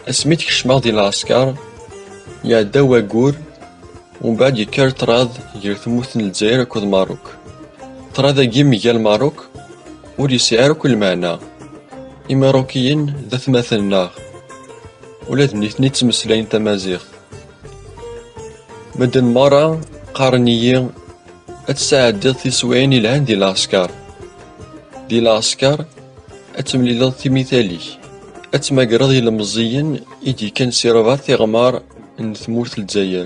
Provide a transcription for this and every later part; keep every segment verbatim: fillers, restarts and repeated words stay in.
اسميت كشماغ ديال العسكر يعدا واقور ومن بعد يكار طراد غير تموت الجزائر اكود ماروك. طراد ميغال ماروك ور يسيعر كل معنى إماروكيين ذات مثلنا ولاد نيتني تمسلاين تمازيغ مدن مرة قارنيين أتساعد في سوين العين ديال العسكر ديال العسكر أتملي مثالي أتماقرا ديال المزيين إيدي كان سيرفات تيغمار نثمورت الجزائر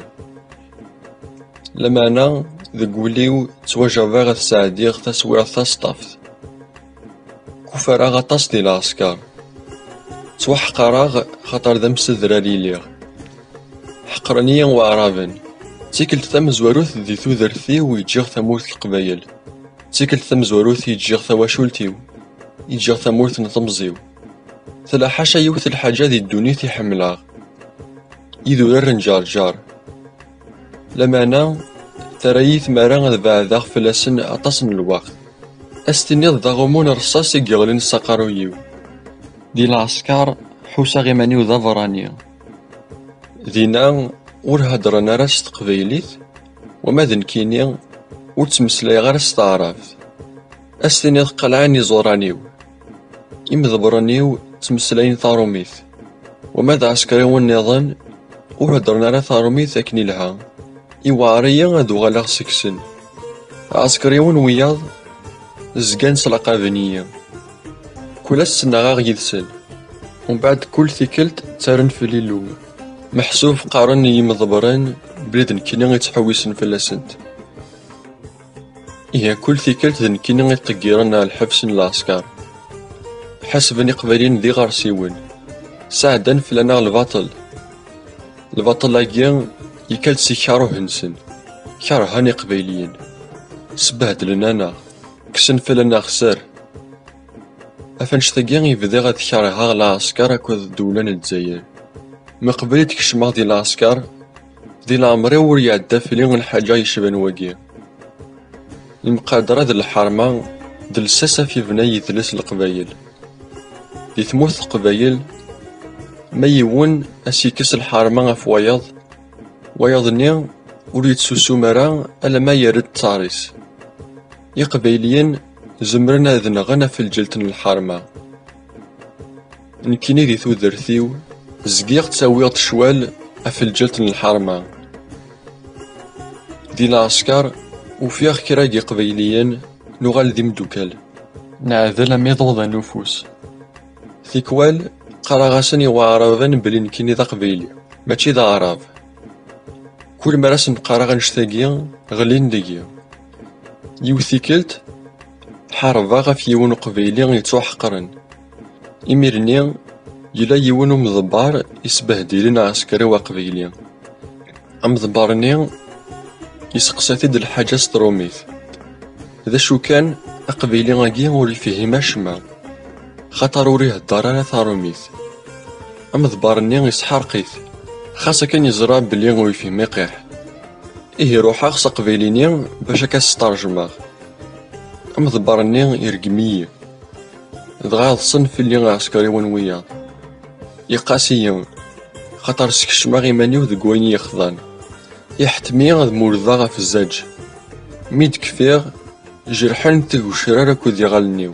لمعنى ذاك وليو تواجبا غا تساعديغ تسوير تاسطافت كفرا غطاس ديال العسكر توحقراغ خاطر ذا مسدراري ليغ حقرنيا وعرابن تيكل ثم زواروث ذي ثوذرثي ويجيغ ثمورت القبايل تيكل ثم زواروث يجيغ ثواشولتيو يجيغ ثمورت نطمزيو ثلا حاشا يوث الحاجة ذي الدنيا يحملها إذو ذرن جار جار لمعنى ترايث مرا ذبعذاغ فلاسن أطاسن الوقت أستنيض ضاغمون رصاصي يغلين ساقارويو ديال العسكر حوسا غيماني وظفرانيا دينا ور هدرنا راس تقبيليت وما ذنكيني ور تمسلاي غير ستعرف أستنيض قلعاني زورانيو إمذبرانيو تمسلاين ثاروميث وماذا عسكري والنظام ور هدرنا را ثاروميث أكني لها إواريا غادو غالاغ سكسن عسكري وياض زقان سلقا بنية كل السنة غاغ يدسن ومن بعد كل ثيكلت تارن في الليلوم محسوب قارن يمضبران بلاد كينا غيتحويسن في اللاسنت إيا كل ثيكلت ذن كينا غيتقيرن على الحبسن العسكر حسبني قبالين ذي غارسيون ساعدان فلانا الباطل الباطل لاقيان يكالت سيكارو هنسن كارهاني قبيليين سبهدلنا انا كسن فلنا خسر أفنش تاقيان يبدا غاد كارها العسكر أكود الدولة الجزائر مقبل تكشماغ ديال العسكر ديال عمري ور يعدا فيلين الحاجة يشبان واقيا المقادرة ديال الحرمة ديال الساسة في بناي ثلاث القبايل دي ثموث القبايل ما يون أسيكس الحرمة في وياض وياض نيا ور يتسوسو مرا ألا ما يرد تاريس يقبايليين زمرنا ذنا غنا في الجلتن الحرمة نكيني دي ثوذرثيو زقيق تساويغ شوال في الجلتن الحرمة دي العسكر وفيغ كراقي قبيليين نغال ذي مدوكال نعذل ميضوض نفوس ثيكوال قراغاسني وعرابان بلي نكيني ذا قبيلي ماشي ذا عراب كل مراسن قراغ نشتاقيا غلين ديا يوثيكلت حاربا غف يون قبيلي يتوحقرن إميرني يلا يون مضبار يسبهدلين عسكري وقبيلي أمضبارني يسقساتي د الحاجة ستروميث ذا شو كان أقبيلي غاقيا وري فيهما شما خاطر وريه الدارانة ثاروميث أمضبارني يسحرقيث خاصة كان يزرع بلي غوي فيه ميقيح إيه روحا خص قبيليني باش كاسترجماغ أمضبارني يرقمي دغا صنف اللي عسكري ونويا يقاسيا خاطر سكشما غيمانيو ذك وين يخضان يحتمي غاد مورضا في الزاج ميد كفيغ جرحان تيغ وشرارة كود يغالنيو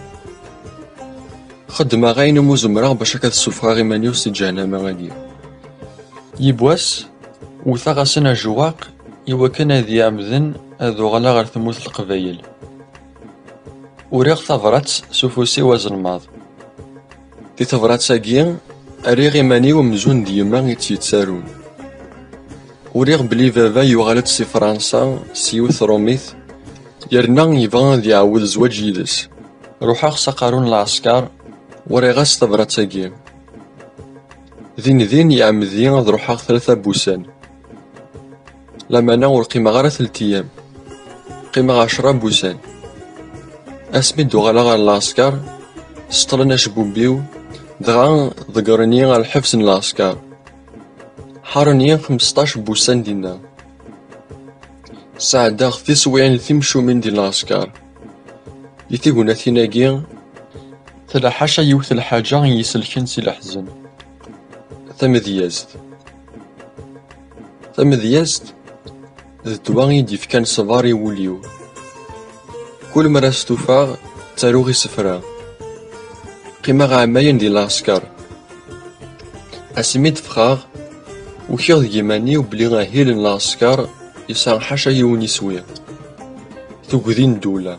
خدما غاين موزمرا باش هكا السفرا غيمانيو سي جهنم غادي يبواس وثاغسنا جواق إوا كان ذي عمذن أذو غلا غير ثموث القبايل وريغ ثفرات سوفوسي وزنماض دي ثفرات ساقيا أريغ إيماني ومزون ديما يتيتسارون وريغ بلي فافا يوغالت سي فرنسا سيوث روميث يرنا يبغى ذي يعاود زواج يدس روحا خصا قارون العسكر وريغاس ثفرات ساقيا ذين ذين يعمذين غد روحا ثلاثة بوسان لما نور قيمة غير ثلث أيام قيمة عشرة بوسان أسمي دوغالا غير العسكر سطلنا شبوبيو دغا ذكرني غير الحفظ العسكر حارني خمسطاش بوسان دينا ساعدا في سوين ثمشو من ديال العسكر يتيقونا ثيناقي ثلا حاشا يوث الحاجة يسلكن سي الحزن Tamedyazt. Tamedyazt d ddwa i d-yefkan ṣṣber i wul-iw. Kul mi ara stufaɣ, ttaruɣ isefra. Qqimeɣ ɛamayen di lɛesker. Asmi d-ffɣeɣ, ukiɣ deg iman-iw belli ahil n lɛesker yesɛa ḥaca yiwen iswi. Tugdi n ddula.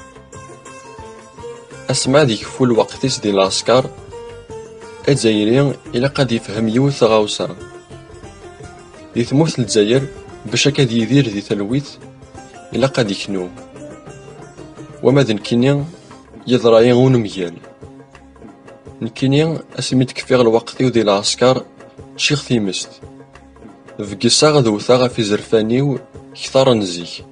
Asma ad ikfu lweqt-is di lɛesker, Azzayri ilaq ad yefhem yiwet taɣawsa. Di tmurt n Lezzayer, bac akka ad yidir di talwit, ilaq ad iknu. Wama d nekkini, yeḍra-yi unemgal. Nekkini, asmi d-kfiɣ lweqt-iw di lɛesker, ččiɣ timest. Bgiseɣ ad wteɣ ɣef yizerfan-iw kter n zik.